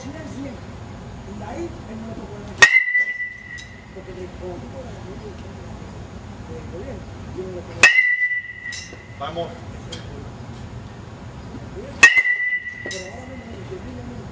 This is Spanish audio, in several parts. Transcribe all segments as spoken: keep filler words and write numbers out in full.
cocina en cien. Y de ahí él no lo tocó en el porque de político del gobierno, yo no lo conozco. Vamos. Pero ahora mismo, el que viene mismo,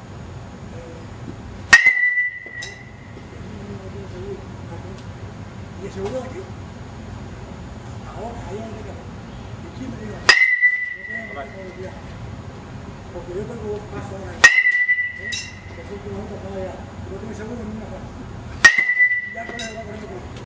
y el seguro de aquí, ahora, ahí es donde queda. Y aquí me digo, no tengo que viajar. Porque yo tengo dos pasos ahora, ¿eh? Que son como un papá allá. Yo tengo seguro en una casa. Ya con eso va a poner